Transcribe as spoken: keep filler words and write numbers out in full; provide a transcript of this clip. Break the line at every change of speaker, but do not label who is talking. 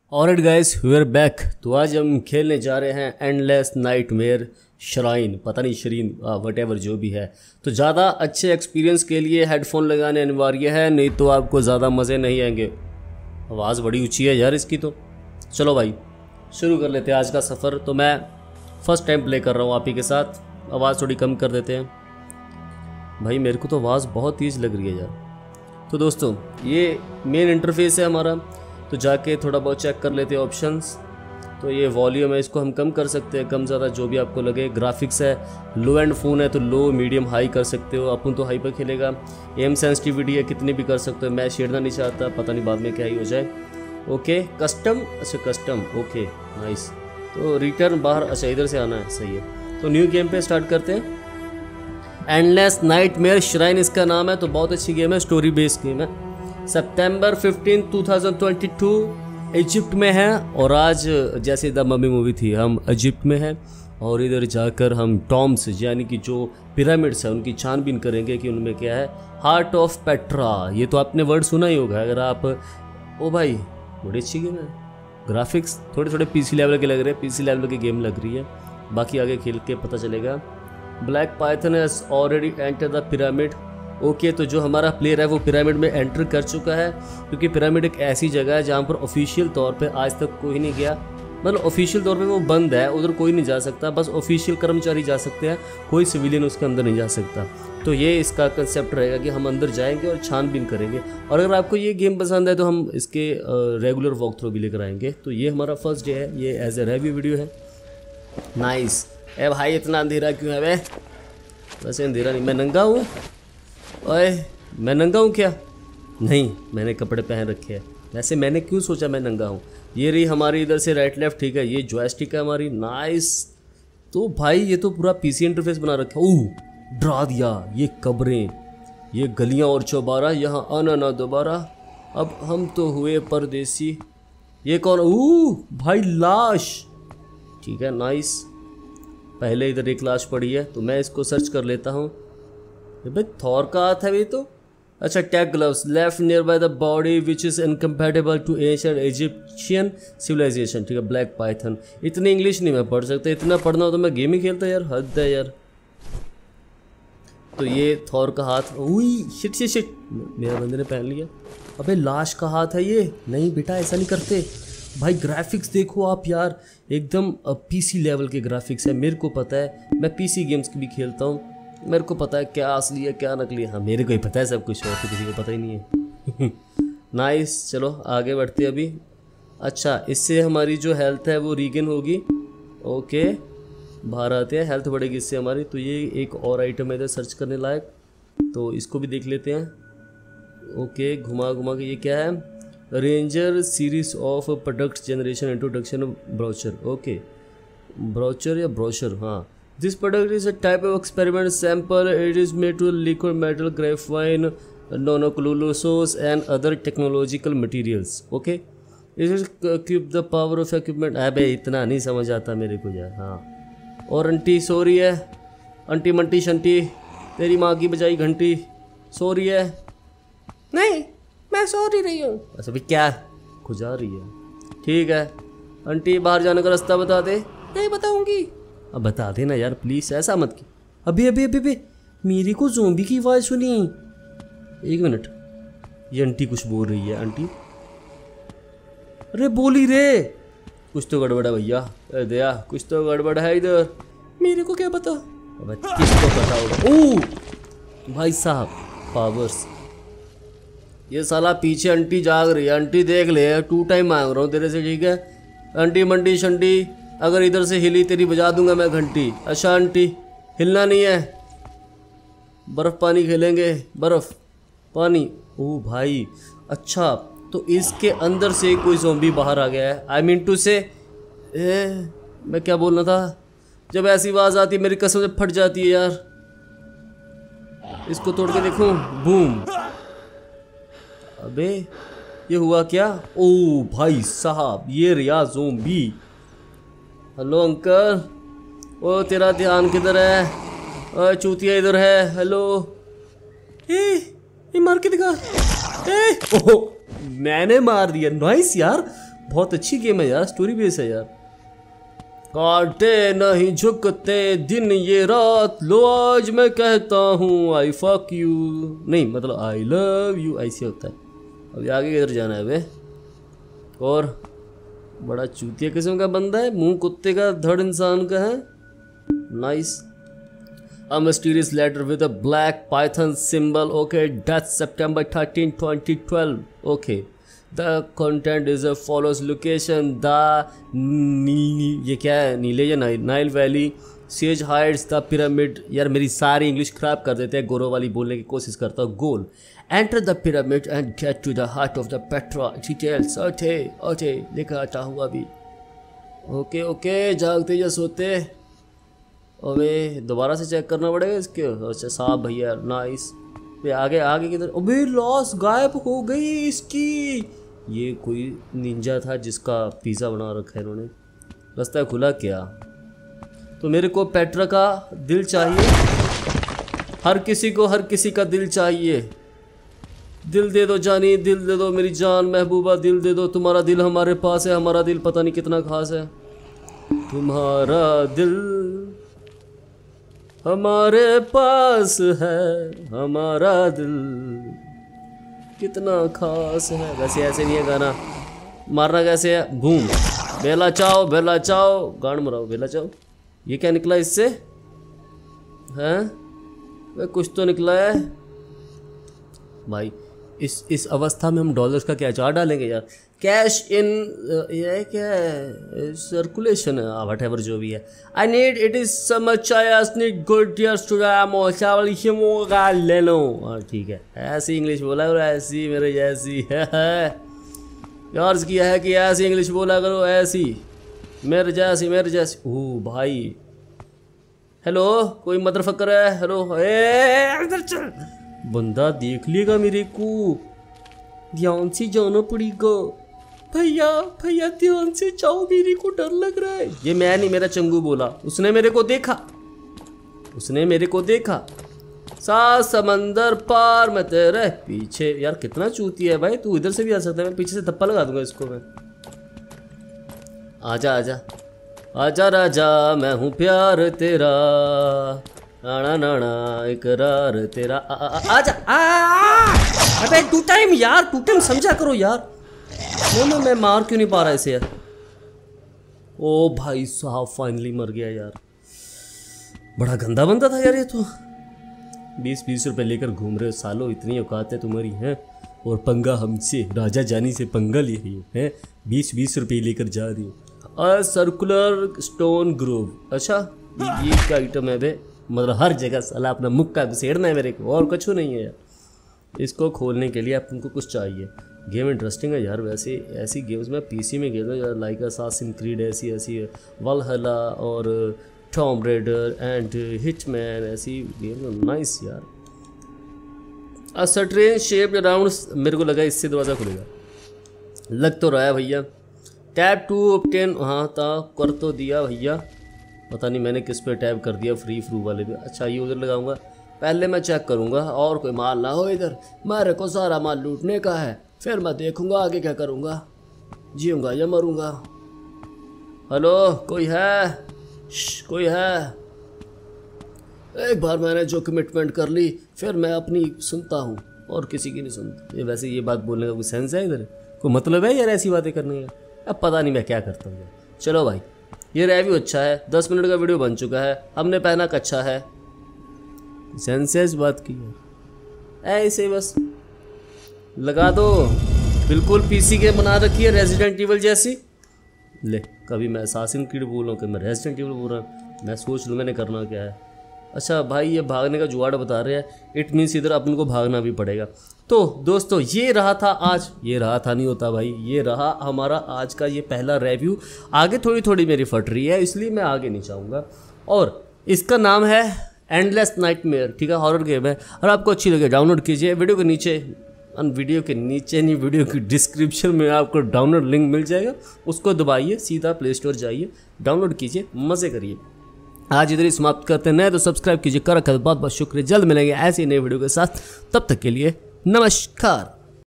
Alright guys, we are back. तो आज हम खेलने जा रहे हैं एंडलेस नाइटमेयर श्राइन, पता नहीं शरीन वटेवर जो भी है। तो ज़्यादा अच्छे एक्सपीरियंस के लिए हेडफोन लगाने अनिवार्य है, नहीं तो आपको ज़्यादा मज़े नहीं आएंगे। आवाज़ बड़ी ऊंची है यार इसकी। तो चलो भाई शुरू कर लेते हैं आज का सफ़र। तो मैं फ़र्स्ट टाइम प्ले कर रहा हूँ आप ही के साथ, आवाज़ थोड़ी कम कर देते हैं भाई, मेरे को तो आवाज़ बहुत तेज़ लग रही है यार। तो दोस्तों ये मेन इंटरफेस है हमारा, तो जाके थोड़ा बहुत चेक कर लेते हैं ऑप्शंस। तो ये वॉल्यूम है, इसको हम कम कर सकते हैं, कम ज़्यादा जो भी आपको लगे। ग्राफिक्स है, लो एंड फ़ोन है तो लो मीडियम हाई कर सकते हो, अपन तो हाई पर खेलेगा। एम सेंसिटिविटी है, कितनी भी कर सकते हो। मैं छेड़ना नहीं चाहता, पता नहीं बाद में क्या ही हो जाए। ओके कस्टम, अच्छा कस्टम, ओके नाइस। तो रिटर्न बाहर, अच्छा इधर से आना है, सही है। तो न्यू गेम पे स्टार्ट करते हैं। एंडलेस नाइटमेयर श्राइन इसका नाम है। तो बहुत अच्छी गेम है, स्टोरी बेस्ड गेम है। सितंबर fifteen two thousand twenty two Egypt में है, और आज जैसे द मम्मी मूवी थी, हम इजिप्ट में हैं और इधर जाकर हम टॉम्स यानी कि जो पिरामिड्स हैं उनकी छानबीन करेंगे कि उनमें क्या है। हार्ट ऑफ पेट्रा, ये तो आपने वर्ड सुना ही होगा अगर आप। ओ भाई बड़ी अच्छी गेम है। ग्राफिक्स थोड़े थोड़े पीसी लेवल के लग रहे हैं, पीसी लेवल की गेम लग रही है, बाकी आगे खेल के पता चलेगा। Black python has already enter the pyramid. Okay, तो जो हमारा प्लेयर है वो पिरामिड में एंटर कर चुका है, क्योंकि पिरामिड एक ऐसी जगह है जहाँ पर ऑफिशियल तौर पे आज तक कोई नहीं गया। मतलब ऑफिशियल तौर पे वो बंद है, उधर कोई नहीं जा सकता, बस ऑफिशियल कर्मचारी जा सकते हैं, कोई सिविलियन उसके अंदर नहीं जा सकता। तो ये इसका कंसेप्ट रहेगा कि हम अंदर जाएंगे और छानबीन करेंगे। और अगर आपको ये गेम पसंद है तो हम इसके रेगुलर वॉक थ्रू भी लेकर आएंगे। तो ये हमारा फर्स्ट डे है, ये एज ए रिव्यू वीडियो है। नाइस। ए भाई इतना अंधेरा क्यों है? वे वैसे अंधेरा नहीं, मैं नंगा हूँ। ओए मैं नंगा हूँ क्या? नहीं, मैंने कपड़े पहन रखे हैं। वैसे मैंने क्यों सोचा मैं नंगा हूँ। ये रही हमारी इधर से राइट लेफ्ट, ठीक है। ये जॉयस्टिक है हमारी, नाइस। तो भाई ये तो पूरा पीसी इंटरफेस बना रखा है। ओह डरा दिया। ये कब्रें, ये गलियाँ और चौबारा, यहाँ आना ना दोबारा, अब हम तो हुए परदेसी। ये कौन? ओह भाई लाश, ठीक है नाइस। पहले इधर एक लाश पड़ी है तो मैं इसको सर्च कर लेता हूँ। भाई थॉर का हाथ है ये तो। अच्छा, tag gloves left near by the body which is incompatible to ancient Egyptian civilization, ठीक है। ब्लैक पाइथन, इतनी इंग्लिश नहीं मैं पढ़ सकता, इतना पढ़ना हो तो मैं गेम ही खेलता यार, हद है यार। तो ये थॉर का हाथ, उई शिट शिट शिट, मेरा बंदे ने पहन लिया। अबे लाश का हाथ है ये, नहीं बेटा ऐसा नहीं करते। भाई ग्राफिक्स देखो आप यार, एकदम पीसी लेवल के ग्राफिक्स है। मेरे को पता है, मैं पीसी गेम्स भी खेलता हूँ, मेरे को पता है क्या असली है क्या नकली है। हाँ मेरे को ही पता है सब कुछ, और तो किसी को पता ही नहीं है। नाइस, चलो आगे बढ़ते हैं अभी। अच्छा, इससे हमारी जो हेल्थ है वो रीगेन होगी। ओके बाहर आते हैं, हेल्थ बढ़ेगी इससे हमारी। तो ये एक और आइटम है इधर सर्च करने लायक, तो इसको भी देख लेते हैं। ओके घुमा घुमा के, ये क्या है? Ranger series of product generation introduction brochure. Okay brochure या ब्रोशर, हाँ। This product is a type of experiment sample, it is made to liquid metal, graphene, nanocellulose and other technological materials. Okay it is keep the power of equipment. अबे इतना नहीं समझ आता मेरे को यार। हाँ, और आंटी सो रही है, आंटी मंटी शंटी, तेरी माँ की बजाई घंटी सो रही है। नहीं मैं सो ही रही हूँ। अच्छा भाई क्या खुजा रही है? ठीक है आंटी, बाहर जाने का रास्ता बता दे। नहीं बताऊंगी। अब बता देना यार प्लीज, ऐसा मत की। अभी अभी अभी अभी मेरे को ज़ोंबी की आवाज़ सुनी। एक मिनट, ये आंटी कुछ बोल रही है। आंटी अरे बोली रे, कुछ तो गड़बड़ है भैया। अरे दया कुछ तो गड़बड़ है इधर। मेरे को क्या पता? अब किसको पता होगा? ओह भाई साहब पावर्स। ये साला पीछे आंटी जाग रही है। आंटी देख ले, टू टाइम मांग रहा हूँ तेरे से, ठीक है। आंटी मंटी शंटी, अगर इधर से हिली तेरी बजा दूंगा मैं घंटी। अच्छा आंटी हिलना नहीं है, बर्फ़ पानी खेलेंगे, बर्फ़ पानी। ओह भाई अच्छा, तो इसके अंदर से कोई ज़ॉम्बी बाहर आ गया है। आई मीन टू से, मैं क्या बोलना था, जब ऐसी आवाज़ आती है मेरी कसम से फट जाती है यार। इसको तोड़ के देखूं, बूम। अबे ये हुआ क्या? ओ भाई साहब, ये रिया ज़ॉम्बी। हेलो अंकल, ओ तेरा ध्यान किधर है? ओ चूतिया इधर है। हेलो, ए, ए मार के दिखा। ए, ओह मैंने मार दिया, नाइस यार, बहुत अच्छी गेम है यार, स्टोरी बेस है यार। काटे नहीं झुकते दिन ये रात, लो आज मैं कहता हूँ आई फक यू, नहीं मतलब आई लव यू, ऐसे होता है। अब आगे किधर जाना है बे? और बड़ा चूतिया किस्म का बंदा है, मुंह कुत्ते का धड़ इंसान का है। Nice. A mysterious letter with a black python symbol. Okay, that's September thirteenth, twenty twelve. Okay. The content is as follows. Location the नी ये क्या है, नीले या Nile Nile valley, sage heights, the pyramid. यार मेरी सारी इंग्लिश खराब कर देते हैं, गोरो वाली बोलने की कोशिश करता हूँ। Goal enter the pyramid and get to the heart of the Petra details. Okay okay लिखा आता हुआ अभी। ओके ओके जागते या सोते? अबे दोबारा से चेक करना पड़ेगा इसके। अच्छा साहब भैया नाइस। ये आगे आगे किधर? अबे लॉस गायब हो गई इसकी। ये कोई निंजा था जिसका पिज़्ज़ा बना रखा है इन्होंने। रास्ता खुला क्या? तो मेरे को पेट्रा का दिल चाहिए। हर किसी को हर किसी का दिल चाहिए। दिल दे दो जानी, दिल दे दो मेरी जान महबूबा, दिल दे दो। तुम्हारा दिल हमारे पास है, हमारा दिल पता नहीं कितना खास है। तुम्हारा दिल हमारे पास है, हमारा दिल कितना खास है। वैसे ऐसे नहीं है गाना, मारना कैसे है? बूम बेला चाओ बेला चाओ, गान मराओ बेला चाओ। ये क्या निकला इससे? हैं वे कुछ तो निकला है भाई। इस इस अवस्था में हम डॉलर्स का क्या चार डालेंगे यार? कैश इन ये क्या है? सर्कुलेशन है, वट एवर जो भी है। I need it is so much I need good years to चावल हिमोगा ले लो। हाँ ठीक है, ऐसी इंग्लिश बोला करो, ऐसी मेरे जैसी है यार की है कि ऐसी इंग्लिश बोला करो, ऐसी मेरे जैसी मेरे जैसी। ओह भाई हेलो, कोई मदरफकर है? हेलो ए बंदा देख लेगा मेरे को, ध्यान से जाना पड़ेगा। भैया भैया ध्यान से जाओ, मेरे को डर लग रहा है। ये मैं नहीं, मेरा चंगू बोला। उसने मेरे को देखा, उसने मेरे को देखा। सात समंदर पार मैं तेरे पीछे। यार कितना चूती है भाई, तू इधर से भी आ सकता है, मैं पीछे से थप्पा लगा दूंगा इसको मैं। आजा आजा आजा राजा, मैं हूँ प्यार तेरा, नाना नाना इकरार तेरा। आ, आ, आ, आजा आ, अबे टू टाइम यार, टू टाइम समझा करो यार। नहीं नहीं मैं मार क्यों नहीं पा रहा इसे यार? ओ भाई साहब फाइनली मर गया यार। बड़ा गंदा बंदा था यार ये तो। बीस बीस रुपए लेकर घूम रहे हो सालों, इतनी औकात है तुम्हारी हैं? और पंगा हमसे, राजा जानी से पंगा ले रही हो हैं? बीस बीस रुपये लेकर जा रही हो। A circular stone grove. अच्छा ये क्या आइटम है बे? मतलब हर जगह साला अपना मुक्का घुसेड़ना है मेरे को, और कुछ नहीं है यार। इसको खोलने के लिए अपन को कुछ चाहिए। गेम इंटरेस्टिंग है यार वैसे। ऐसी गेम्स मैं पीसी में खेलता हूँ यार, लाइक असासिन क्रीड ऐसी ऐसी है, वलहला और टॉम रेडर एंड हिटमैन, ऐसी गेम नाइस यार। अ सर्टेन शेप अराउंड, मेरे को लगा इससे दरवाज़ा खुलेगा, लग तो रहा है भैया। टैब टू ऑब्टेन, हाँ था कर तो दिया भैया, पता नहीं मैंने किस पे टैब कर दिया, फ्री फ्रू वाले पे। अच्छा ये उधर लगाऊंगा, पहले मैं चेक करूंगा और कोई माल ना हो इधर। मेरे को सारा माल लूटने का है, फिर मैं देखूंगा आगे क्या करूंगा, जीऊंगा या मरूंगा। हेलो कोई है? श, कोई है? एक बार मैंने जो कमिटमेंट कर ली फिर मैं अपनी सुनता हूँ और किसी की नहीं सुनता। ये वैसे ये बात बोलने का कोई सेंस है इधर? कोई मतलब है यार ऐसी बातें करने का? अब पता नहीं मैं क्या करता हूँ। चलो भाई ये रिव्यू अच्छा है, दस मिनट का वीडियो बन चुका है, हमने पहना अच्छा है, सेंसेस बात की है ऐसे बस लगा दो। बिल्कुल पीसी के बना रखी है रेजिडेंट इवल जैसी। ले कभी मैं असासिन क्रीड बोल रहा हूँ, कभी मैं रेजिडेंट इवल बोल रहा हूँ, मैं सोच लूँ मैंने करना क्या है। अच्छा भाई ये भागने का जुगाड़ बता रहे हैं, इट मीन्स इधर अपन को भागना भी पड़ेगा। तो दोस्तों ये रहा था आज, ये रहा था नहीं होता भाई, ये रहा हमारा आज का ये पहला रिव्यू। आगे थोड़ी थोड़ी मेरी फट रही है इसलिए मैं आगे नहीं चाहूँगा। और इसका नाम है एंडलेस नाइटमेयर, ठीक है, हॉरर गेम है। और आपको अच्छी लगे डाउनलोड कीजिए, वीडियो के नीचे, वीडियो के नीचे नहीं वीडियो की डिस्क्रिप्शन में आपको डाउनलोड लिंक मिल जाएगा, उसको दबाइए, सीधा प्ले स्टोर जाइए, डाउनलोड कीजिए, मज़े करिए। आज इधर ही समाप्त करते हैं, नए तो सब्सक्राइब कीजिए, कर रखा बहुत बहुत शुक्रिया। जल्द मिलेंगे ऐसी नई वीडियो के साथ, तब तक के लिए नमस्कार।